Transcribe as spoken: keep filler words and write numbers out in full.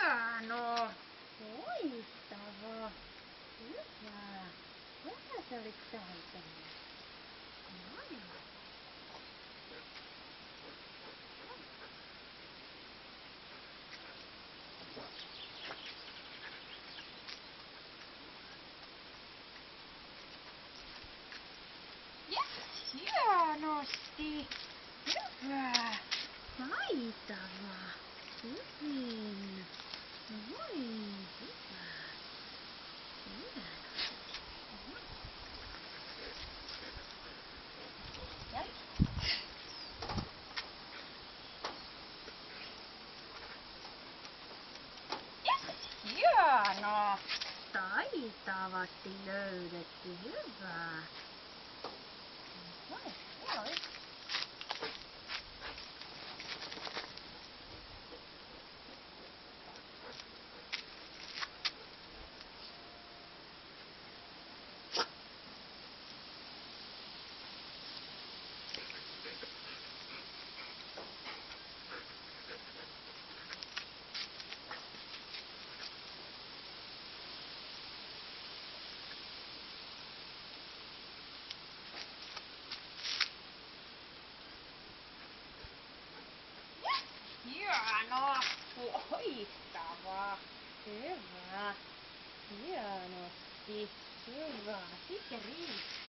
hieno. Loistavaa. Hyvä. Vähän sä olit taitava. Noin. Yes, hienosti. Hyvä. Taitavaa. Hyvin. Noin. Hyvä. Hienosti. Yes, hienoa. Taitavasti löydetty. Hyvä. Noin, noin. Hienoa. Loistavaa. Hyvä. Hienosti. Hyvä. Sitten riittää.